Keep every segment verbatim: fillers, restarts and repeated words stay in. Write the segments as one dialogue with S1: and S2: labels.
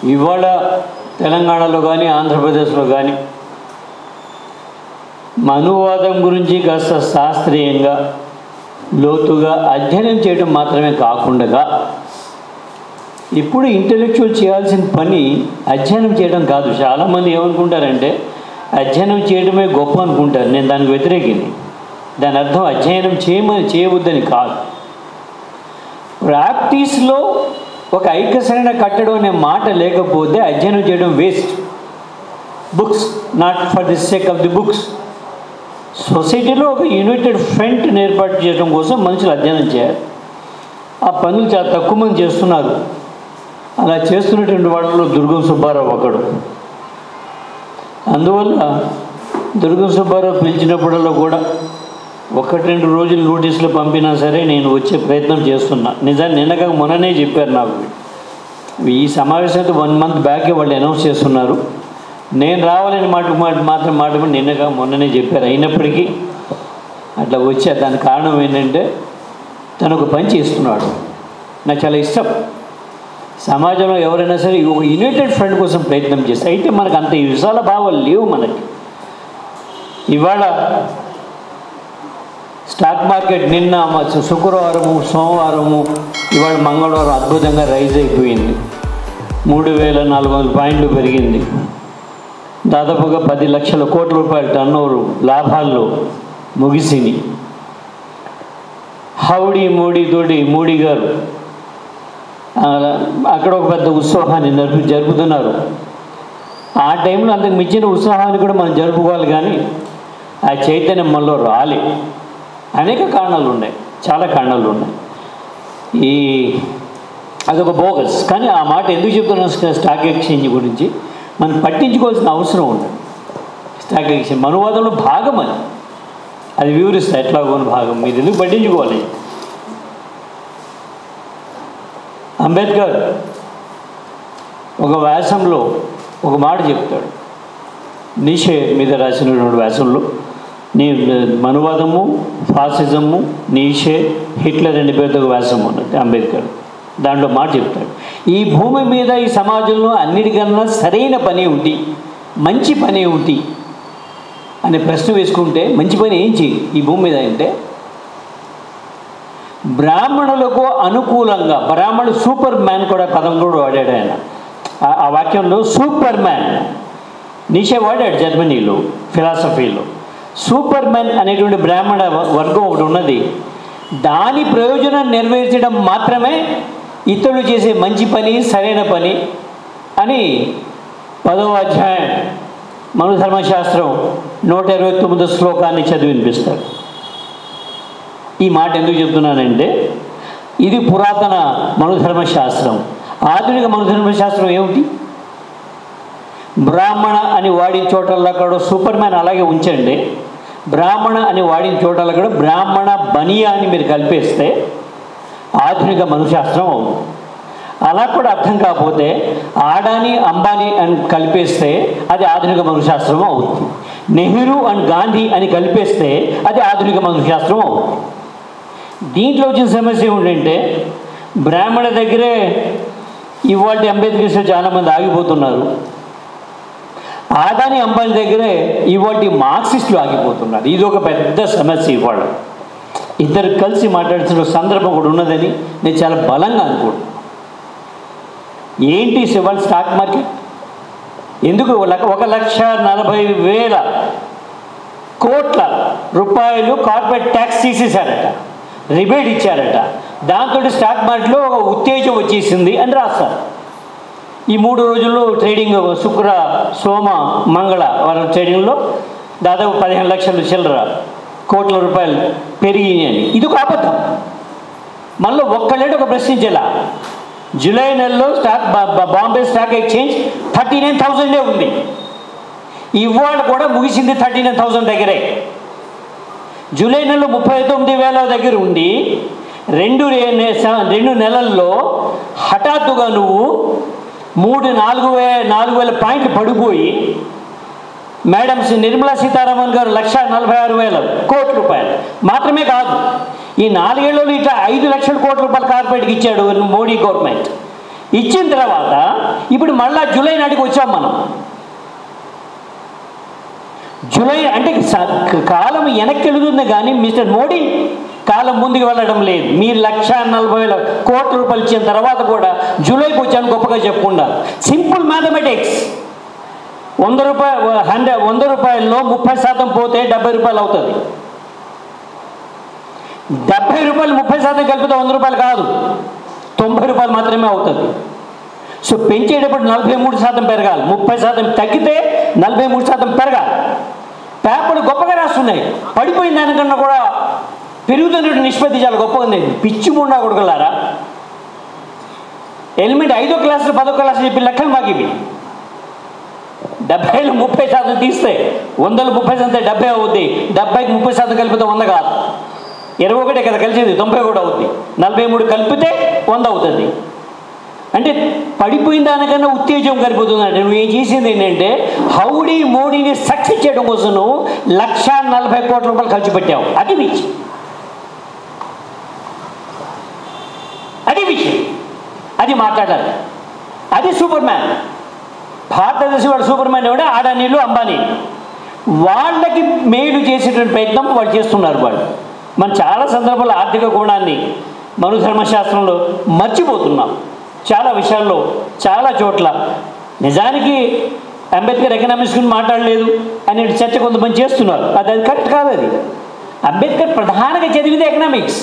S1: ఇవాళ తెలంగాణలో కానీ ఆంధ్రప్రదేశ్లో కానీ మనువాదం గురించి కాస్త శాస్త్రీయంగా లోతుగా అధ్యయనం చేయడం మాత్రమే కాకుండా ఇప్పుడు ఇంటెలెక్చువల్ చేయాల్సిన పని అధ్యయనం చేయడం కాదు. చాలామంది ఏమనుకుంటారంటే అధ్యయనం చేయడమే గొప్ప అనుకుంటారు. నేను దానికి వ్యతిరేకిని. దాని అర్థం అధ్యయనం చేయమని చేయవద్దని కాదు. ప్రాక్టీస్లో ఒక ఐక్యసరైన కట్టడం అనే మాట లేకపోతే అధ్యయనం చేయడం waste. Books not for the sake of the books. సొసైటీలో ఒక యునైటెడ్ ఫ్రంట్ని ఏర్పాటు చేయడం కోసం మనుషులు అధ్యయనం చేయాలి. ఆ పనులు చాలా తక్కువ మంది చేస్తున్నారు. అలా చేస్తున్నటువంటి వాళ్ళలో దుర్గం సుబ్బారావు ఒకడు. అందువల్ల దుర్గం సుబ్బారావు పిలిచినప్పుడల్లో కూడా ఒకటి రెండు రోజులు నోటీసులు పంపినా సరే నేను వచ్చే ప్రయత్నం చేస్తున్నా. నిజాన్ని నిన్నగా మొన్ననే చెప్పారు నాకు. ఈ సమావేశంతో వన్ మంత్ బ్యాకే వాళ్ళు అనౌన్స్ చేస్తున్నారు. నేను రావాలని మాట మాట మాత్రం మాట నిన్నగా మొన్ననే చెప్పారు. అయినప్పటికీ అట్లా వచ్చా. దానికి కారణం ఏంటంటే తను ఒక పని చేస్తున్నాడు. నాకు చాలా ఇష్టం. సమాజంలో ఎవరైనా సరే ఒక యునైటెడ్ ఫ్రంట్ కోసం ప్రయత్నం చేస్తే అయితే మనకు అంత విశాల భావాలు లేవు మనకి. ఇవాళ స్టాక్ మార్కెట్ నిన్న శుక్రవారము సోమవారము ఇవాళ మంగళవారం అద్భుతంగా రైజ్ అయిపోయింది. మూడు వేల నాలుగు వందల పాయింట్లు పెరిగింది. దాదాపుగా పది లక్షల కోట్ల రూపాయల టర్న్ ఓవర్ లాభాల్లో ముగిసింది. హౌడీ మోడీ తోటి మోడీ గారు అక్కడ ఒక పెద్ద ఉత్సవాన్ని జరుపు జరుపుతున్నారు. ఆ టైంలో అంతకు మించిన ఉత్సాహాన్ని కూడా మనం జరుపుకోవాలి. కానీ ఆ చైతన్యం మనలో రాలే. అనేక కారణాలు ఉన్నాయి, చాలా కారణాలు ఉన్నాయి. ఈ అదొక బోగస్. కానీ ఆ మాట ఎందుకు చెప్తున్నాం స్టాక్ ఎక్స్చేంజ్ గురించి మనం పట్టించుకోవాల్సిన అవసరం ఉంది. స్టాక్ ఎక్స్చేంజ్ మనువాదంలో భాగం అది. అది వివరిస్తా ఎట్లా కొన్ని భాగం. మీరు ఎందుకు పట్టించుకోవాలి. అంబేద్కర్ ఒక వ్యాసంలో ఒక మాట చెప్తాడు. నీషే మీద రాసినటువంటి వ్యాసంలో నీ మనువాదము ఫాసిజము నీషే హిట్లర్ అనే పేరుతో ఒక వ్యాసం ఉన్నది అంబేద్కర్. దాంట్లో మాట చెప్తాడు, ఈ భూమి మీద ఈ సమాజంలో అన్నిటికన్నా సరైన పని ఏమిటి, మంచి పని ఏమిటి అనే ప్రశ్న వేసుకుంటే మంచి పని ఏం చేయి ఈ భూమి మీద అంటే బ్రాహ్మణులకు అనుకూలంగా, బ్రాహ్మణుడు సూపర్ మ్యాన్ కూడా పదం కూడా వాడాడు ఆయన. ఆ వాక్యంలో సూపర్ మ్యాన్ నీషే వాడాడు. జర్మనీలో ఫిలాసఫీలో సూపర్ మ్యాన్ అనేటువంటి బ్రాహ్మణ వర్గం ఒకటి ఉన్నది. దాని ప్రయోజనం నెరవేర్చడం మాత్రమే ఇతరులు చేసే మంచి పని, సరైన పని అని పదవ అధ్యాయం మను ధర్మశాస్త్రం నూట ఇరవై తొమ్మిదో శ్లోకాన్ని చదివి వినిపిస్తాడు. ఈ మాట ఎందుకు చెప్తున్నానంటే ఇది పురాతన మనుధర్మశాస్త్రం. ఆధునిక మనుధర్మశాస్త్రం ఏమిటి? బ్రాహ్మణ అని వాడిన చోటల్లో కూడా సూపర్ మ్యాన్ అలాగే ఉంచండి. బ్రాహ్మణ అని వాడిన చోటల్లో కూడా బ్రాహ్మణ బనియా అని మీరు కలిపేస్తే ఆధునిక మనుశాస్త్రం అవుతుంది. అలా కూడా అర్థం కాకపోతే ఆడాని అంబానీ అని కలిపేస్తే అది ఆధునిక మనుశాస్త్రం అవుతుంది. నెహ్రూ అండ్ గాంధీ అని కలిపేస్తే అది ఆధునిక మనుశాస్త్రం అవుతుంది. దీంట్లో వచ్చిన సమస్య ఏమిటంటే బ్రాహ్మణ దగ్గరే ఇవాళ అంబేద్కర్స్లో చాలామంది ఆగిపోతున్నారు. ఆదాని అంబానీ దగ్గరే ఇవాళ మార్క్సిస్టులు ఆగిపోతున్నారు. ఇది ఒక పెద్ద సమస్య. ఇవాళ ఇద్దరు కలిసి మాట్లాడుతున్న సందర్భం కూడా ఉన్నదని నేను చాలా బలంగా అనుకుంటున్నాను. ఏంటి ఇవాళ స్టాక్ మార్కెట్ ఎందుకు ఒక లక్ష నలభై వేల కోట్ల రూపాయలు కార్పొరేట్ ట్యాక్స్ తీసేశారట, రిబేట్ ఇచ్చారట. దాంతో స్టాక్ మార్కెట్లో ఒక ఉత్తేజం వచ్చేసింది అని రాస్తారు. ఈ మూడు రోజుల్లో ట్రేడింగ్ శుక్ర సోమ మంగళ వారం ట్రేడింగ్లో దాదాపు పదిహేను లక్షల చిల్లర కోట్ల రూపాయలు పెరిగినాయని. ఇది ఒక అబద్ధం. మళ్ళీ ఒక్కళ్ళంటే ఒక ప్రశ్నించేలా జూలై నెలలో stock Bombay stock exchange thirty nine థౌజండే ఉంది. ఇవాళ కూడా ముగిసింది థర్టీ నైన్ థౌజండ్ దగ్గరే. జూలై నెలలో ముప్పై తొమ్మిది వేల దగ్గర ఉండి రెండు రెండు నెలల్లో హఠాత్తుగా నువ్వు మూడు నాలుగు వే నాలుగు వేల పాయింట్లు పడిపోయి మేడం నిర్మలా సీతారామన్ గారు లక్ష నలభై ఆరు వేల కోట్ల రూపాయలు మాత్రమే కాదు, ఈ నాలుగేళ్లలో ఇట్లా ఐదు లక్షల కోట్ల రూపాయలు కార్పొరేట్కి ఇచ్చాడు మోడీ గవర్నమెంట్. ఇచ్చిన తర్వాత ఇప్పుడు మళ్ళా జూలై నాటికి వచ్చాం మనం. జూలై అంటే కాలం వెనక్కి వెళుతుంది కానీ మిస్టర్ మోడీ కాలం ముందుకు వెళ్ళడం లేదు. మీరు లక్ష నలభై వేల కోట్ల రూపాయలు ఇచ్చిన తర్వాత కూడా జూలైకి వచ్చాను గొప్పగా చెప్పుకుంటా. Simple mathematics. వంద రూపాయలు హండ్రెడ్ వంద రూపాయల్లో ముప్పై శాతం పోతే డెబ్బై రూపాయలు అవుతుంది. డెబ్బై రూపాయలు ముప్పై శాతం కలిపితే వంద రూపాయలు కాదు, తొంభై రూపాయలు మాత్రమే అవుతుంది. సో పెంచేటప్పుడు నలభై మూడు శాతం పెరగాలి, ముప్పై శాతం తగ్గితే నలభై మూడు శాతం పెరగాలి. పేపర్లు గొప్పగా రాస్తున్నాయి, పడిపోయిన దానికన్నా కూడా పెరుగుతున్నట్టు నిష్పత్తి చాలా గొప్పగా ఉంది. పిచ్చి ముండా కొడుకులారా, ఎలిమెంట్ ఐదో క్లాసులు పదో క్లాసులు చెప్పి లెక్కలు మాకు ఇవి. డెబ్బైలో ముప్పై శాతం తీస్తే వందలు ముప్పై శాతం డెబ్బై అవుద్ది, డెబ్బైకి ముప్పై శాతం కలిపితే వంద కాదు, ఇరవై ఒకటే కదా కలిసింది, తొంభై కూడా అవుద్ది. నలభై మూడు కలిపితే వంద అవుతుంది. అంటే పడిపోయిన దానికన్నా ఉత్తేజం కలిపోతుందంటే నువ్వు ఏం చేసింది ఏంటంటే హౌడీ మోడీని సక్సెస్ చేయడం కోసం నువ్వు లక్ష నలభై కోట్ల రూపాయలు ఖర్చు పెట్టావు. అది విషయం, అది విషయం, అది మాట్లాడాలి. అది సూపర్ మ్యాన్. భారతదేశం వాడు సూపర్ మ్యాన్ ఎవడే? అడానీలు, అంబానీ. వాళ్ళకి మేలు చేసేటువంటి ప్రయత్నం వాళ్ళు చేస్తున్నారు. వాళ్ళు మనం చాలా సందర్భాల్లో ఆర్థిక కోణాన్ని మను ధర్మశాస్త్రంలో మర్చిపోతున్నాం. చాలా విషయాల్లో చాలా చోట్ల నిజానికి అంబేద్కర్ ఎకనామిక్స్ గురించి మాట్లాడలేదు అనే చర్చ కొంతమంది చేస్తున్నారు. అది అది కరెక్ట్ కాదు. అది అంబేద్కర్ ప్రధానంగా చదివింది ఎకనామిక్స్.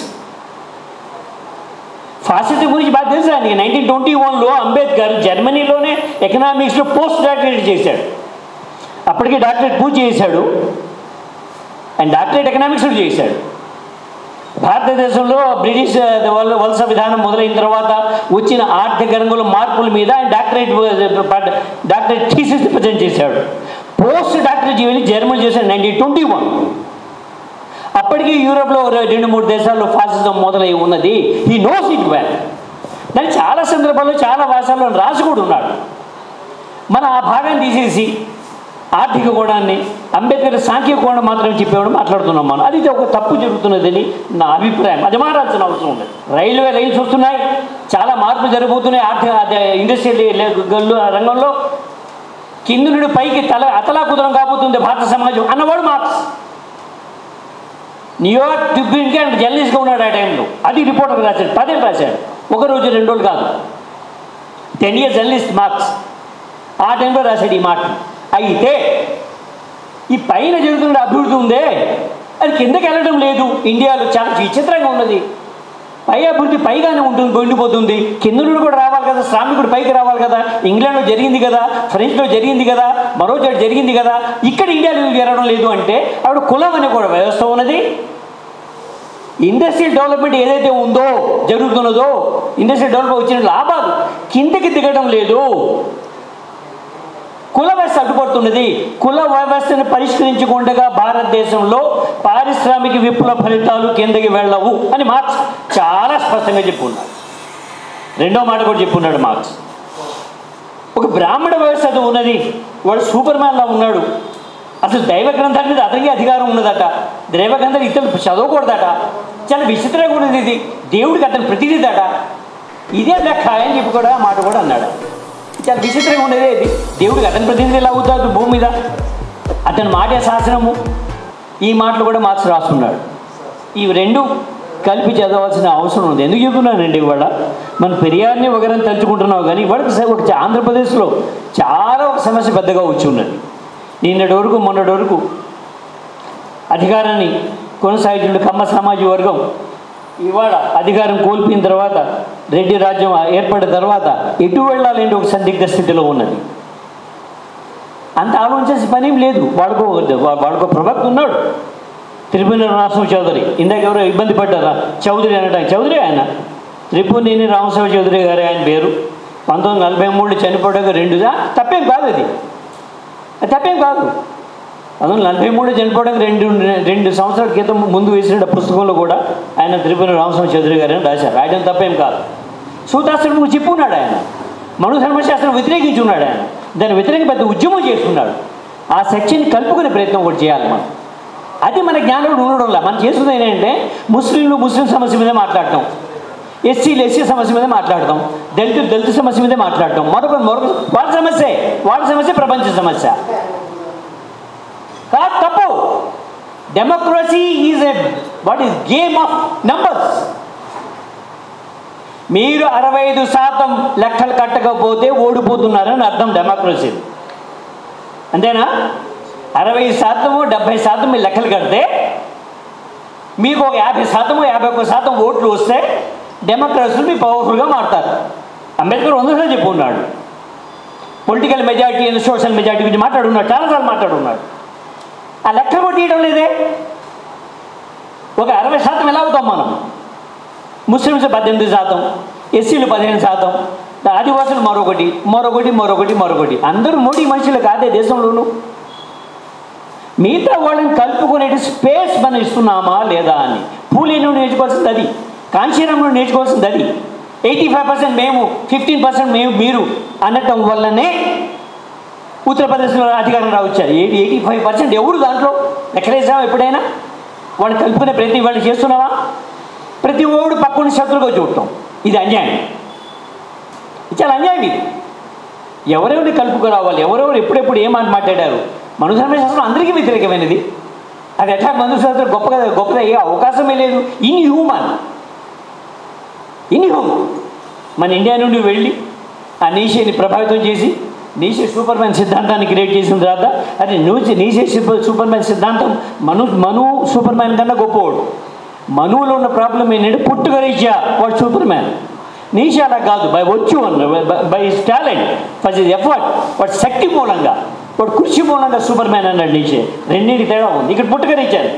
S1: ఫాసిజం గురించి బాగా తెలుసు ఆయనకి. నైన్టీన్ ట్వంటీ వన్లో అంబేద్కర్ జర్మనీలోనే ఎకనామిక్స్లో పోస్ట్ డాక్టరేట్ చేశాడు. అప్పటికే డాక్టరేట్ పూర్తి చేశాడు, అండ్ డాక్టరేట్ ఎకనామిక్స్లో చేశాడు. భారతదేశంలో బ్రిటిష్ వలస విధానం మొదలైన తర్వాత వచ్చిన ఆర్థిక రంగంలో మార్పుల మీద ఆయన డాక్టరేట్ డాక్టరేట్ థీసిస్ ప్రజెంట్ చేశాడు. పోస్ట్ డాక్టరేట్ జీవని జర్మనీ చేశాడు నైన్టీన్ ట్వంటీ వన్. అప్పటికి యూరోప్లో రెండు మూడు దేశాల్లో ఫాసిజం మొదలై ఉన్నది. He knows it well. దాన్ని చాలా సందర్భాల్లో చాలా భాషల్లో రాసి కూడా ఉన్నాడు. మన ఆ భాగాన్ని తీసేసి ఆర్థిక కోణాన్ని అంబేద్కర్ సాంఖ్య కోణం మాత్రమే చెప్పేవాడు మాట్లాడుతున్నాం మనం. అది ఒక తప్పు జరుగుతున్నదని నా అభిప్రాయం. అది మారాల్సిన అవసరం ఉంది. రైల్వే లైన్స్ వస్తున్నాయి, చాలా మార్పులు జరగబోతున్నాయి ఆర్థిక ఇండస్ట్రియల్ రంగంలో. కింద నుండి పైకి తల అతలాకుతలం కాబోతుంది భారత సమాజం అన్నవాడు మార్క్స్. న్యూయార్క్ ట్రిబ్యూన్కి ఆయన జర్నలిస్ట్గా ఉన్నాడు ఆ టైంలో. అది రిపోర్టర్కి రాశాడు, పదేళ్ళు రాశాడు, ఒక రోజు రెండు రోజులు కాదు. టెన్ ఇయర్స్ జర్నలిస్ట్ మార్క్స్ ఆ టైంలో రాశాడు ఈ మాట. అయితే ఈ పైన జరుగుతున్న అభివృద్ధి ఉందే అది కిందకి వెళ్ళడం లేదు. ఇండియాలో చాలా విచిత్రంగా ఉన్నది. పై అభివృద్ధి పైగానే ఉంటుంది, ఉండిపోతుంది. కింద నుండి కూడా రావాలి కదా, శ్రామికుడు పైకి రావాలి కదా. ఇంగ్లాండ్లో జరిగింది కదా, ఫ్రెంచ్లో జరిగింది కదా, మరో చోట జరిగింది కదా, ఇక్కడ ఇండియాలో జరగడం లేదు అంటే అప్పుడు కులం అనే కూడా వ్యవస్థ ఉన్నది. ఇండస్ట్రియల్ డెవలప్మెంట్ ఏదైతే ఉందో జరుగుతున్నదో, ఇండస్ట్రియల్ డెవలప్మెంట్ వచ్చిన లాభాలు కిందకి దిగడం లేదు. కుల వ్యవస్థ అడ్డుపడుతున్నది. కుల వ్యవస్థను పరిష్కరించకుండా భారతదేశంలో పారిశ్రామిక విప్లవ ఫలితాలు కిందకి వెళ్ళవు అని మార్క్స్ చాలా స్పష్టంగా చెప్పుకున్నాడు. రెండో మాట కూడా చెప్పుకున్నాడు మార్క్స్. ఒక బ్రాహ్మణ వ్యవస్థ ఉన్నది, వాడు సూపర్ మ్యాన్లా ఉన్నాడు. అసలు దైవ గ్రంథాల మీద అతనికి అధికారం ఉన్నదట, దైవ గ్రంథాలు ఇతను చదవకూడదట. చాలా విచిత్రంగా ఉన్నది ఇది. దేవుడికి అతను ప్రతినిధట. ఇదే లెక్క అని చెప్పి కూడా మాట కూడా అన్నాడు. చాలా విచిత్రంగా ఉండేది. ఇది దేవుడికి అతని ప్రతినిధి ఎలా అవుతాడు భూమి మీద? అతని మాటే శాసనము. ఈ మాటలు కూడా మార్క్స్ రాస్తున్నాడు. ఈ రెండు కలిపి చదవాల్సిన అవసరం ఉంది. ఎందుకు చెప్తున్నానండి, ఇవాళ మనం పెరియార్ని ఒకరిని తలుచుకుంటున్నావు కానీ ఇవాళ ఒక ఆంధ్రప్రదేశ్లో చాలా ఒక సమస్య పెద్దగా వచ్చి ఉన్నది. నిన్నటి వరకు మొన్నటి వరకు అధికారాన్ని కొనసాగించిన కమ్మ సామాజిక వర్గం ఇవాళ అధికారం కోల్పోయిన తర్వాత, రెడ్డి రాజ్యం ఏర్పడిన తర్వాత ఎటు వెళ్ళాలంటే ఒక సందిగ్ధ స్థితిలో ఉన్నది. అంత ఆలోచించాల్సిన పనేం లేదు. వాడుకో వాడుకో ప్రవక్త ఉన్నాడు, త్రిపునేని రామస్వామి చౌదరి. ఇందాక ఎవరో ఇబ్బంది పడ్డారా చౌదరి అనడానికి? చౌదరి ఆయన త్రిపునేని రామస్వామి చౌదరి గారు ఆయన పేరు. పంతొమ్మిది నలభై మూడు చనిపోవడానికి రెండుదా తప్పేం కాదు. అది అది తప్పేం కాదు. పంతొమ్మిది నలభై మూడు చనిపోవడానికి రెండు రెండు సంవత్సరాల క్రితం ముందు వేసిన పుస్తకంలో కూడా ఆయన త్రిపునేని రామస్వామి చౌదరి గారు అని రాశారు. రాయడం తప్పేం కాదు. సూతాస్త్రం చెప్పున్నాడు ఆయన. మను ధర్మశాస్త్రం వ్యతిరేకించున్నాడు ఆయన. దాని వ్యతిరేక పెద్ద ఉద్యమం చేస్తున్నాడు. ఆ సెక్షన్ని కలుపుకునే ప్రయత్నం కూడా చేయాలి మనం. అది మన జ్ఞానంలో ఉండడంలా మనం చేస్తుంది ఏంటంటే ముస్లింలు ముస్లిం సమస్య మీద మాట్లాడటం. ఎస్సీలు ఎస్సీ సమస్య మీద మాట్లాడతాం, దళితులు దళిత సమస్య మీదే మాట్లాడటం, మరొక మరొక వాళ్ళ సమస్య వాళ్ళ సమస్య ప్రపంచ సమస్య కాదు, తప్పు. Democracy is a what is game of numbers. మీరు అరవై ఐదు శాతం లెక్కలు కట్టకపోతే ఓడిపోతున్నారని అర్థం డెమోక్రసీ. అంతేనా? అరవై శాతము డెబ్భై శాతం మీరు లెక్కలు కడితే మీకు ఒక యాభై శాతము యాభై ఒక్క శాతం ఓట్లు వస్తే డెమోక్రసీలు మీ పవర్ఫుల్గా మారుతారు. అంబేద్కర్ వందసార్లు చెప్పుకున్నాడు. Political majority and social majority గురించి మాట్లాడున్నాడు, చాలాసార్లు మాట్లాడున్నాడు. ఆ లెక్క కూడా తీయడం లేదే. ఒక అరవై శాతం ఎలా అవుతాం మనం? ముస్లిమ్స్ పద్దెనిమిది శాతం, ఎస్సీలు పదిహేను శాతం, ఆదివాసులు మరొకటి మరొకటి మరొకటి మరొకటి. అందరూ మోడీ మనుషులు కాదే దేశంలోనూ. మిగతా వాళ్ళని కలుపుకునే స్పేస్ మనం ఇస్తున్నామా లేదా అని పూలేను నేర్చుకోవాల్సింది అది, కాంచీరంలో నేర్చుకోవాల్సింది అది. ఎయిటీ ఫైవ్ పర్సెంట్ మేము, ఫిఫ్టీన్ పర్సెంట్ మేము మీరు అనటం వల్లనే ఉత్తరప్రదేశ్లో అధికారం రావచ్చారు. ఎయిటీ ఎయిటీ ఫైవ్ పర్సెంట్ ఎవరు దాంట్లో లెక్కలేసామా ఎప్పుడైనా? వాడిని కలుపుకునే ప్రతి వాళ్ళు చేస్తున్నావా? ప్రతి ఓడు పక్కన శత్రువుగా చూడటం, ఇది అన్యాయం. చాలా అన్యాయం ఇది. ఎవరెవరిని కలుపుకురావాలి, ఎవరెవరు ఎప్పుడెప్పుడు ఏం మాట మాట్లాడారు. మనుధర్మ శాస్త్రం అందరికీ వ్యతిరేకమైనది. అది ఎట్లా మనుశాస్త్రం గొప్పగా గొప్పగా అయ్యే అవకాశమే లేదు. ఇన్ హ్యూమన్ ఇన్ హ్యూమన్ మన ఇండియా నుండి వెళ్ళి ఆ నీషేని ప్రభావితం చేసి నీషే సూపర్ మ్యాన్ సిద్ధాంతాన్ని క్రియేట్ చేసిన తర్వాత అది నూచి నీషే సూపర్ మ్యాన్ సిద్ధాంతం మను మను సూపర్ మ్యాన్ కన్నా గొప్పవాడు. మనువులో ఉన్న ప్రాబ్లం ఏంటంటే పుట్టుకరీత్యా వాడు సూపర్ మ్యాన్. నీషే అలా కాదు, బై వచ్చు by his talent for his effort, వాడు శక్తి మూలంగా వాడు కృషి మూలంగా సూపర్ మ్యాన్ అన్నాడు నీషే. రెండింటికి తేడా ఉంది. ఇక్కడ పుట్టుకరీచ్చారు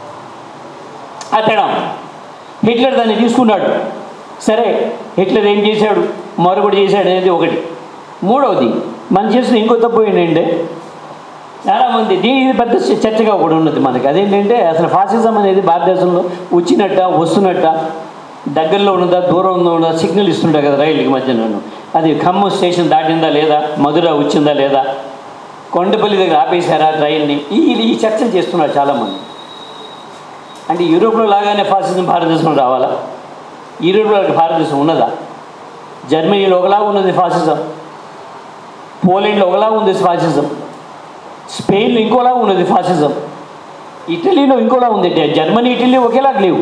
S1: ఆ తేడా. హిట్లర్ దాన్ని తీసుకున్నాడు. సరే, హిట్లర్ ఏం చేశాడు, మరొకటి చేశాడు అనేది ఒకటి. మూడవది మనం చేసిన ఇంకో తప్పు ఏంటంటే చాలామంది దీని ఇది పెద్ద చర్చగా ఒకటి ఉన్నది మనకి. అదేంటంటే అసలు ఫాసిజం అనేది భారతదేశంలో వచ్చినట్ట వస్తున్నట్ట, దగ్గరలో ఉన్నదా దూరం ఉన్నదా సిగ్నల్ ఇస్తుంటా కదా రైలుకి మధ్యలో, అది ఖమ్మం స్టేషన్ దాటిందా లేదా, మధుర వచ్చిందా లేదా, కొండపల్లి దగ్గర ఆపేశారా ట్రైన్ని, ఈ ఈ చర్చలు చేస్తున్నారు చాలామంది. అంటే యూరోప్లో లాగానే ఫాసిజం భారతదేశంలో రావాలా? యూరోప్లో భారతదేశం ఉన్నదా? జర్మనీలో ఒకలా ఉన్నది ఫాసిజం, పోలాండ్లో ఒకలా ఉంది ఫాసిజం, స్పెయిన్లో ఇంకోలా ఉన్నది ఫాసిజం, ఇటలీలో ఇంకోలా ఉంది. జర్మనీ ఇటలీ ఒకేలాగా లేవు.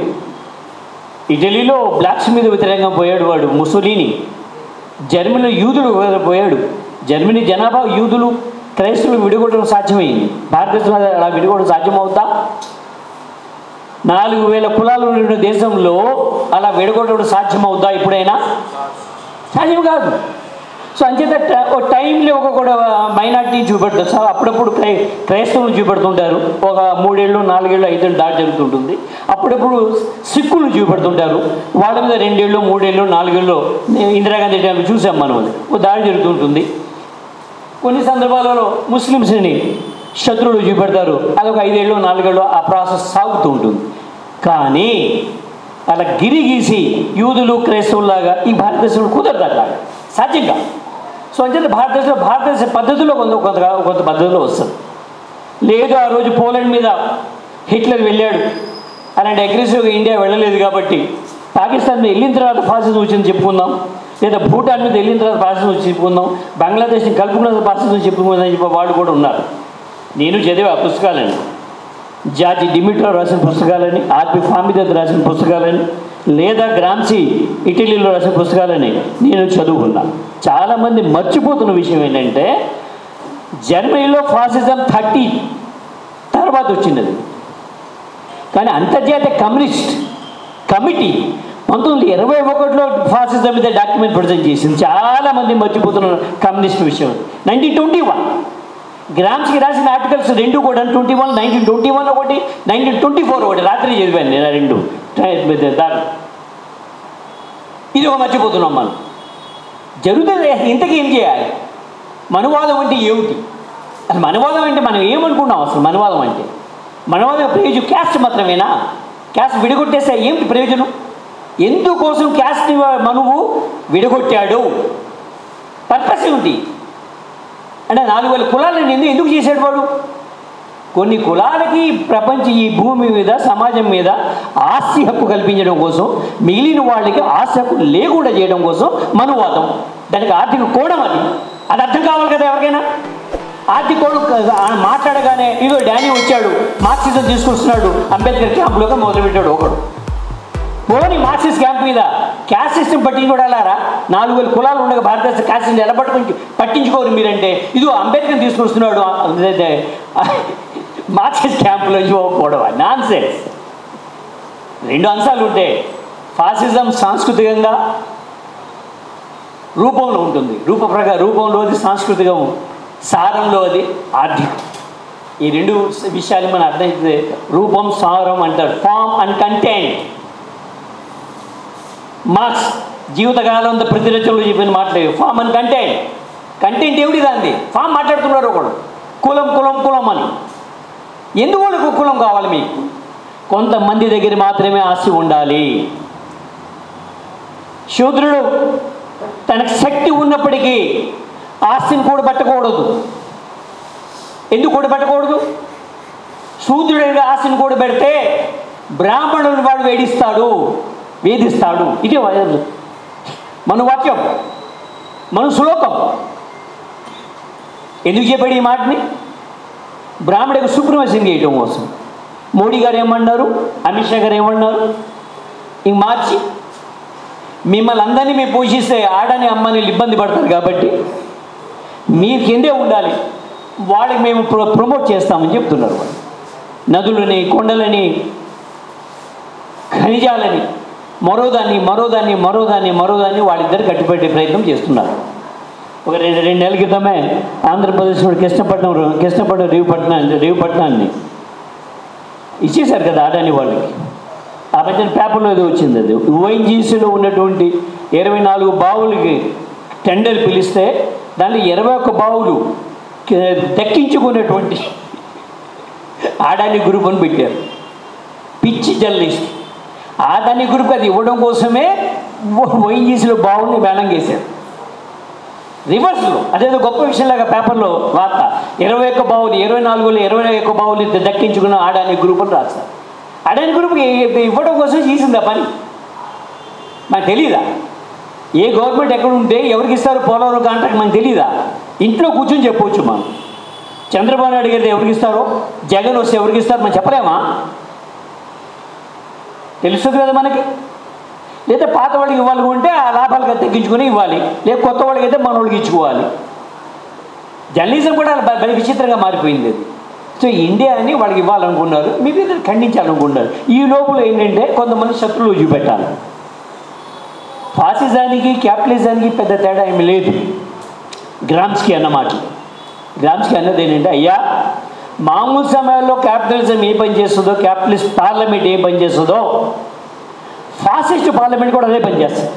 S1: ఇటలీలో బ్లాక్స్ మీద వ్యతిరేకంగా పోయాడు వాడు ముసోలిని. జర్మనీలో యూదులు పోయాడు. జర్మనీ జనాభా యూదులు క్రైస్తవులు విడిగొట్టడం సాధ్యమైంది. భారతదేశంలో అలా విడిగొట్టడం సాధ్యమవుతా? నాలుగు వేల కులాలు ఉన్న దేశంలో అలా విడగొట్టడం సాధ్యమవుతా ఎప్పుడైనా? సాధ్యం కాదు. సో అంచేత ఒక టైంలో ఒక కూడా మైనార్టీ చూపెడతారు సార్. అప్పుడప్పుడు క్రై క్రైస్తవులు చూపెడుతుంటారు. ఒక మూడేళ్ళు నాలుగేళ్ళు ఐదేళ్ళు దాడి జరుగుతుంటుంది. అప్పుడప్పుడు సిక్కులు చూపెడుతుంటారు. వాళ్ళ మీద రెండేళ్ళు మూడేళ్ళు నాలుగేళ్ళు ఇందిరాగాంధీ టైంలో చూసాం మనం. అది ఒక దాడి జరుగుతుంటుంది. కొన్ని సందర్భాలలో ముస్లిమ్స్ని శత్రువులు చూపెడతారు. అదొక ఐదేళ్ళు నాలుగేళ్ళు ఆ ప్రాసెస్ సాగుతూ ఉంటుంది. కానీ అలా గిరిగీసి యూదులు క్రైస్తవులాగా ఈ భారతదేశంలో కుదరదు, అట్లా సాధ్యంగా. సో అంటే భారతదేశంలో భారతదేశ పద్ధతిలో కొంత కొంత కొంత పద్ధతిలో వస్తుంది. లేదు ఆ రోజు పోలాండ్ మీద హిట్లర్ వెళ్ళాడు, అలాంటి అగ్రెసివ్గా ఇండియా వెళ్ళలేదు కాబట్టి పాకిస్తాన్ మీద వెళ్ళిన తర్వాత ఫాసిజం వచ్చింది చెప్పుకుందాం, లేదా భూటాన్ మీద వెళ్ళిన తర్వాత ఫాసిజం వచ్చి చెప్పుకుందాం, బంగ్లాదేశ్ని కలుపుకున్న ఫాసిజం చెప్పుకుందాం చెప్పి వాళ్ళు కూడా ఉన్నారు. నేను చదివే ఆ పుస్తకాలని, జార్జి డిమిట్రో రాసిన పుస్తకాలని, ఆర్పి ఫామిదత్ రాసిన పుస్తకాలని, లేదా గ్రామ్సీ ఇటలీలో రాసిన పుస్తకాలని నేను చదువుకున్నాను. చాలామంది మర్చిపోతున్న విషయం ఏంటంటే జర్మనీలో ఫాసిజం థర్టీ తర్వాత వచ్చినది. కానీ అంతర్జాతీయ కమ్యూనిస్ట్ కమిటీ పంతొమ్మిది వందల ఇరవై ఒకటిలో ఫాసిజం మీద డాక్యుమెంట్ ప్రజెంట్ చేసింది. చాలామంది మర్చిపోతున్నారు కమ్యూనిస్ట్ విషయం. నైన్టీన్ ట్వంటీ వన్ గ్రామ్స్కి రాసిన ఆర్టికల్స్ రెండు కూడా twenty one nineteen twenty one ఒకటి నైన్టీన్ ట్వంటీ ఫోర్ ఒకటి రాత్రి చదివాను నేను రెండు దాని. ఇది ఒక మర్చిపోతున్నాం మనం. జరుగుతుంది. ఇంతకీ ఏం చేయాలి? మనువాదం అంటే ఏమిటి? అసలు మనువాదం అంటే మనం ఏమనుకున్నాం? అసలు మనువాదం అంటే మనువాదం ప్రయోజనం క్యాస్ట్ మాత్రమేనా? క్యాస్ట్ విడగొట్టేస్తే ఏమిటి ప్రయోజనం? ఎందుకోసం క్యాస్ట్ మనువు విడగొట్టాడు? పర్పస్ ఏమిటి? అంటే నాలుగు వేల కులాలను ఎందుకు ఎందుకు చేసాడు వాడు? కొన్ని కులాలకి ప్రపంచ ఈ భూమి మీద సమాజం మీద ఆస్తి హక్కు కల్పించడం కోసం, మిగిలిన వాళ్ళకి ఆస్తి హక్కు లేకుండా చేయడం కోసం మనువాదం. దానికి ఆర్థిక కోణం అది అది అర్థం కావాలి కదా ఎవరికైనా. ఆర్థిక కోణం మాట్లాడగానే ఇదో డానీ వచ్చాడు మార్క్సిజం తీసుకొస్తున్నాడు అంబేద్కర్ క్యాంపులోకి మొదలుపెట్టాడు ఒకడు. పోనీ మార్క్సిస్ట్ క్యాంప్ మీద క్యాస్ట్ సిస్టమ్ పట్టించుకోవడాలారా? నాలుగు వేల కులాలు ఉండగా భారతదేశ క్యాస్ట్ సిస్టమ్ ఎలా పట్టుకుని పట్టించుకోరు మీరంటే, ఇదో అంబేద్కర్ తీసుకొస్తున్నాడు మార్క్సిస్ట్ క్యాంపులో పోవడం నాన్ సెన్స్. రెండు అంశాలు ఉంటాయి. ఫాసిజం సాంస్కృతికంగా రూపంలో ఉంటుంది, రూప ప్రకార రూపంలో అది సాంస్కృతికం, సారంలో అది ఆర్థికం. ఈ రెండు విషయాలు మనం అర్థమైతే రూపం సారం అంటారు, ఫామ్ అండ్ కంటెంట్. మార్క్స్ జీవితకాలంతో ప్రతి రచనలో చెప్పిన మాట్లాడే ఫామ్ అండ్ కంటెంట్. కంటెంట్ ఏమిటి దాన్ని? ఫామ్ మాట్లాడుతున్నారు ఒకడు, కులం కులం కులం అని. ఎందుకు వాళ్ళకు కులం కావాలి? మీకు కొంతమంది దగ్గర మాత్రమే ఆస్తి ఉండాలి. శూద్రుడు తనకు శక్తి ఉన్నప్పటికీ ఆస్తిని కూడబెట్టకూడదు. ఎందుకు కూడబెట్టకూడదు? శూద్రుడిగా ఆస్తిని కూడబెడితే బ్రాహ్మణుడు వాడు వేడిస్తాడు, వేధిస్తాడు. ఇదే మన వాక్యం, మన శ్లోకం. ఎందుకు చెప్పాడు ఈ మాటని? బ్రాహ్మణుడికి సుప్రమసీని చేయటం కోసం. మోడీ గారు ఏమన్నారు, అమిత్ షా గారు ఏమన్నారు? ఇంక మార్చి మిమ్మల్ని అందరినీ మేము పోషిస్తే ఆడని అమ్మని ఇబ్బంది పడతారు కాబట్టి మీరు కిందే ఉండాలి, వాళ్ళకి మేము ప్రో ప్రమోట్ చేస్తామని చెప్తున్నారు. వాళ్ళు నదులని, కొండలని, ఖనిజాలని, మరోదాన్ని మరోదాన్ని మరోదాన్ని మరోదాన్ని వాళ్ళిద్దరు కట్టిపెట్టే ప్రయత్నం చేస్తున్నారు. ఒక రెండు రెండు నెలల క్రితమే ఆంధ్రప్రదేశ్లో కృష్ణపట్నం కృష్ణపట్నం రేవుపట్నం రేవుపట్నాన్ని ఇచ్చేశారు కదా ఆడాని వాళ్ళకి. ఆ మధ్యన పేపర్లో ఏదో వచ్చింది. అది ఓఎన్జీసీలో ఉన్నటువంటి ఇరవై నాలుగు బావులకి టెండర్ పిలిస్తే దాంట్లో ఇరవై ఒక్క బావులు దక్కించుకునేటువంటి ఆడాని గ్రూప్ అని పెట్టారు. పిచ్చి జర్నలిస్ట్. ఆదాని గ్రూప్ అది ఇవ్వడం కోసమే ఓఎన్జీసీలో బావుల్ని వేలం చేశారు రివర్స్లో. అదేదో గొప్ప విషయంలాగా పేపర్లో వార్త. ఇరవై ఒక్క బావులు ఇరవై నాలుగులో ఇరవై ఒక్క బావులు దక్కించుకున్న ఆడాని గ్రూప్ అని రాస్తారు. అడాని గ్రూప్కి ఇవ్వడం కోసం చేసిందా పని? మనకు తెలీదా? ఏ గవర్నమెంట్ ఎక్కడ ఉంటే ఎవరికి ఇస్తారు పోలవరం కాంట్రాక్ట్ మనకు తెలీదా? ఇంట్లో కూర్చొని చెప్పవచ్చు మనం. చంద్రబాబు నాయుడు గారు ఎవరికి ఇస్తారో, జగన్ వస్తే ఎవరికి ఇస్తారు మనం చెప్పలేమా? తెలుస్తుంది కదా మనకి. లేదా పాత వాళ్ళకి ఇవ్వాలి ఉంటే ఆ లాభాలుగా తగ్గించుకొని ఇవ్వాలి, లేదా కొత్త వాళ్ళకి అయితే మన వాళ్ళకి ఇచ్చుకోవాలి. జర్నలిజం కూడా బలి విచిత్రంగా మారిపోయింది అది. సో ఇండియాని వాళ్ళకి ఇవ్వాలనుకున్నారు, మీ మీద ఖండించాలనుకున్నారు. ఈ లోపల ఏంటంటే కొంతమంది శత్రువులు చూపెట్టాలి. ఫాసిజానికి క్యాపిటలిజానికి పెద్ద తేడా ఏమి లేదు. గ్రామ్స్కి అన్నమాట. గ్రామ్స్కి అన్నది ఏంటంటే, అయ్యా మామూలు సమయాల్లో క్యాపిటలిజం ఏ పని చేస్తుందో, క్యాపిటలిస్ట్ పార్లమెంట్ ఏ పని చేస్తుందో, ఫాసిస్ట్ పార్లమెంట్ కూడా అదే పని చేస్తుంది.